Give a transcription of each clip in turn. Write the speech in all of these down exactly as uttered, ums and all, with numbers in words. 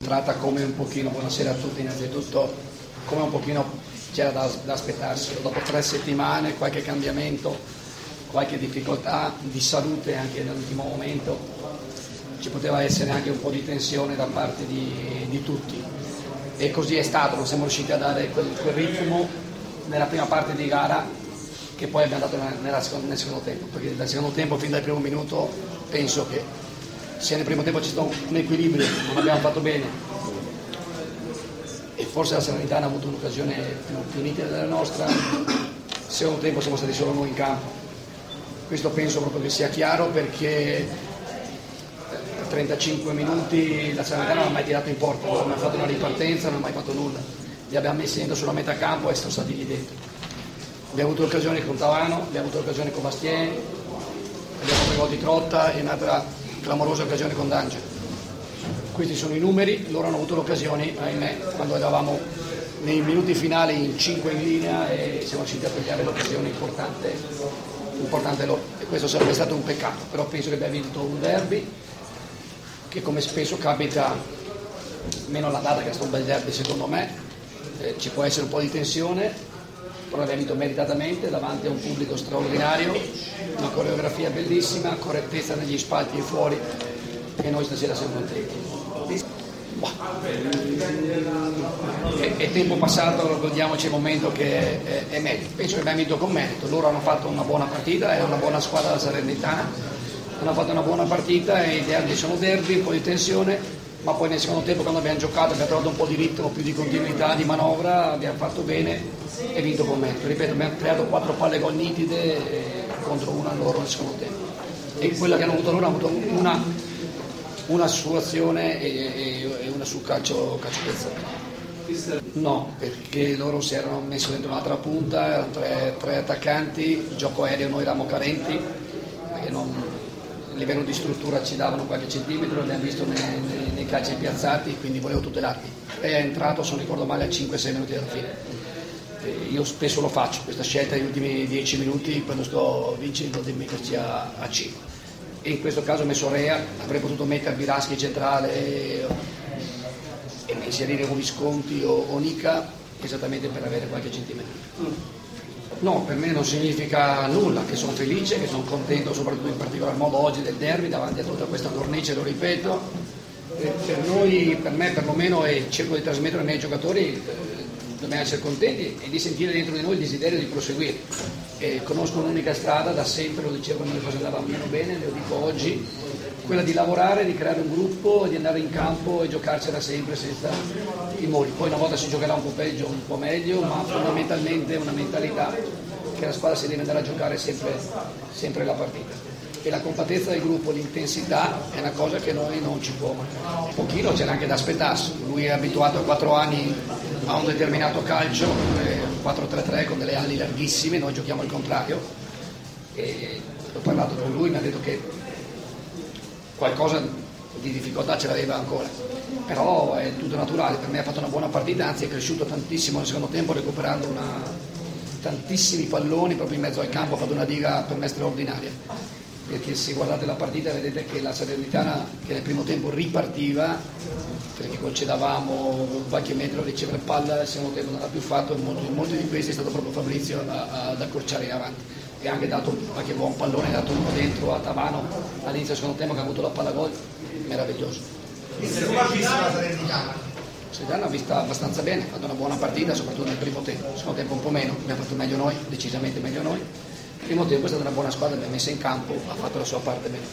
entrata come un pochino, buonasera a tutti innanzitutto, come un pochino c'era da, da aspettarsi. Dopo tre settimane, qualche cambiamento, qualche difficoltà di salute anche nell'ultimo momento, ci poteva essere anche un po' di tensione da parte di, di tutti. E così è stato, non siamo riusciti a dare quel, quel ritmo nella prima parte di gara che poi abbiamo dato nella seconda, nel secondo tempo, perché dal secondo tempo fin dal primo minuto penso che sia nel primo tempo c'è stato un equilibrio, non abbiamo fatto bene e forse la Salernitana ha avuto un'occasione più, più nitida della nostra. Nel secondo tempo siamo stati solo noi in campo, questo penso proprio che sia chiaro, perché per trentacinque minuti la Salernitana non ha mai tirato in porta, non ha mai fatto una ripartenza, non ha mai fatto nulla, li abbiamo messi dentro sulla metà campo e sono stati lì dentro. Abbiamo avuto l'occasione con Tavano, abbiamo avuto l'occasione con Bastien, abbiamo tre gol di Trotta e un'altra clamorosa occasione con D'Angelo. Questi sono i numeri, loro hanno avuto l'occasione, ahimè, quando eravamo nei minuti finali in cinque in linea e siamo riusciti a tagliare l'occasione importante, importante loro. E questo sarebbe stato un peccato, però penso che abbiamo vinto un derby che, come spesso capita, meno l'andata che è stato un bel derby secondo me, eh, ci può essere un po' di tensione, però l'abbiamo vinto meritatamente davanti a un pubblico straordinario, una coreografia bellissima, correttezza negli spalti e fuori, e noi stasera siamo contenti. È, è tempo passato, godiamoci il momento che è, è merito. Penso che abbiamo vinto con merito, loro hanno fatto una buona partita, è una buona squadra la Salernitana, hanno fatto una buona partita e i derby sono derby, un po' di tensione, ma poi nel secondo tempo, quando abbiamo giocato, abbiamo trovato un po' di ritmo, più di continuità, di manovra, abbiamo fatto bene e vinto con merito. Ripeto, abbiamo creato quattro palle gol nitide contro una loro nel secondo tempo, e quella che hanno avuto loro hanno avuto una, una su azione e, e una su calcio, calcio piazzato. No, perché loro si erano messi dentro un'altra punta, erano tre, tre attaccanti, il gioco aereo noi eravamo carenti, perché non, a livello di struttura ci davano qualche centimetro, l'abbiamo visto nei, nei, nei calci piazzati, quindi volevo tutelarli. E è entrato, se non ricordo male, a cinque sei minuti dalla fine. E io spesso lo faccio, questa scelta negli ultimi dieci minuti, quando sto vincendo, di metterci a, a cinque. E in questo caso ho messo Rea, avrei potuto mettere Biraschi centrale e, e inserire o Visconti o, o Nica, esattamente per avere qualche centimetro. No, per me non significa nulla, che sono felice, che sono contento, soprattutto in particolar modo oggi del derby, davanti a tutta questa cornice, lo ripeto. E per noi, per me perlomeno, e cerco di trasmettere ai miei giocatori, dobbiamo essere contenti e di sentire dentro di noi il desiderio di proseguire. E conosco un'unica strada, da sempre lo dicevo quando le cose andavano meno bene, lo dico oggi, quella di lavorare, di creare un gruppo, di andare in campo e giocarcela sempre senza timori. Poi una volta si giocherà un po' peggio, un po' meglio, ma fondamentalmente una mentalità che la squadra si deve andare a giocare sempre, sempre la partita. E la compattezza del gruppo, l'intensità è una cosa che noi non ci può mancare. Un pochino c'era anche da aspettarsi, lui è abituato a quattro anni a un determinato calcio, un quattro tre tre con delle ali larghissime, noi giochiamo al contrario, e ho parlato con lui, mi ha detto che qualcosa di difficoltà ce l'aveva ancora, però è tutto naturale. Per me ha fatto una buona partita, anzi è cresciuto tantissimo nel secondo tempo, recuperando una, tantissimi palloni proprio in mezzo al campo, ha fatto una diga per me straordinaria, perché se guardate la partita vedete che la Salernitana, che nel primo tempo ripartiva, perché concedavamo qualche metro a ricevere palla, nel secondo tempo non l'ha più fatto, e molti, molti di questi è stato proprio Fabrizio ad accorciare in avanti, e ha anche dato qualche buon pallone, ha dato uno dentro a Tavano all'inizio del secondo tempo che ha avuto la palla gol, meraviglioso. Come ha visto la Salernitana? La Salernitana ha vista abbastanza bene, ha fatto una buona partita, soprattutto nel primo tempo, nel secondo tempo un po' meno, abbiamo fatto meglio noi, decisamente meglio noi. Il primo tempo è stata una buona squadra, l'abbiamo messa in campo, ha fatto la sua parte bene.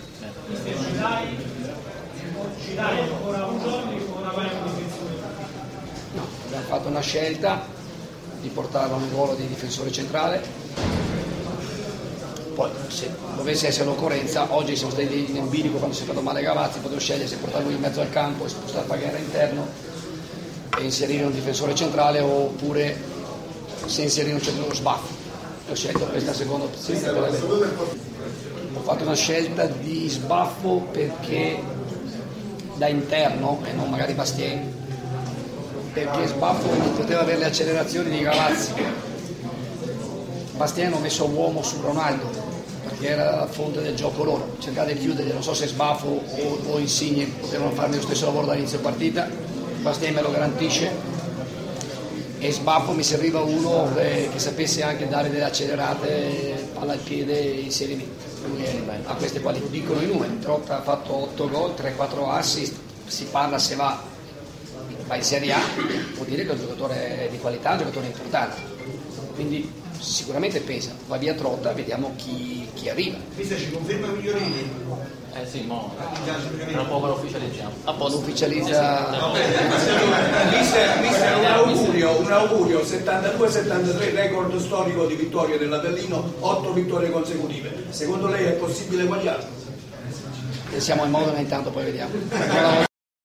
Ci dai ancora un giorno o una vai in difensore? No, abbiamo fatto una scelta di portarlo nel ruolo di difensore centrale, poi se dovesse essere l'occorrenza, oggi siamo stati in bilico quando si è fatto male Gavazzi, potevo scegliere se portarlo in mezzo al campo e spostare Paghiera interno e inserire un difensore centrale, oppure se inserire un centro sbaffo. Ho scelto questa seconda opzione per avere. Ho fatto una scelta di sbaffo perché da interno e non magari Bastien, perché sbaffo poteva avere le accelerazioni di Gavazzi. Bastien ho messo uomo su Ronaldo, che era la fonte del gioco loro. Cercate di chiuderli, non so se Sbafo o, o Insigne potevano farmi lo stesso lavoro dall'inizio partita, Basté me lo garantisce, e Sbafo mi serviva uno che, che sapesse anche dare delle accelerate palla al piede inserimenti. Lui è, ha queste qualità, dicono i numeri. Trotta ha fatto otto gol, tre quattro assist, si parla se va, va in Serie A, vuol dire che è un giocatore di qualità, un giocatore importante, quindi sicuramente pesa. Va via Trotta, vediamo chi, chi arriva. Mister, ci conferma Migliorini? Eh sì, mo, tra poco lo ufficializziamo. A posto. Lo ufficializza. Mister, mister, un augurio, un augurio, settantadue settantatré record storico di vittorie dell'Avellino, otto vittorie consecutive. Secondo lei è possibile eguagliarlo? Siamo in modo, intanto poi vediamo.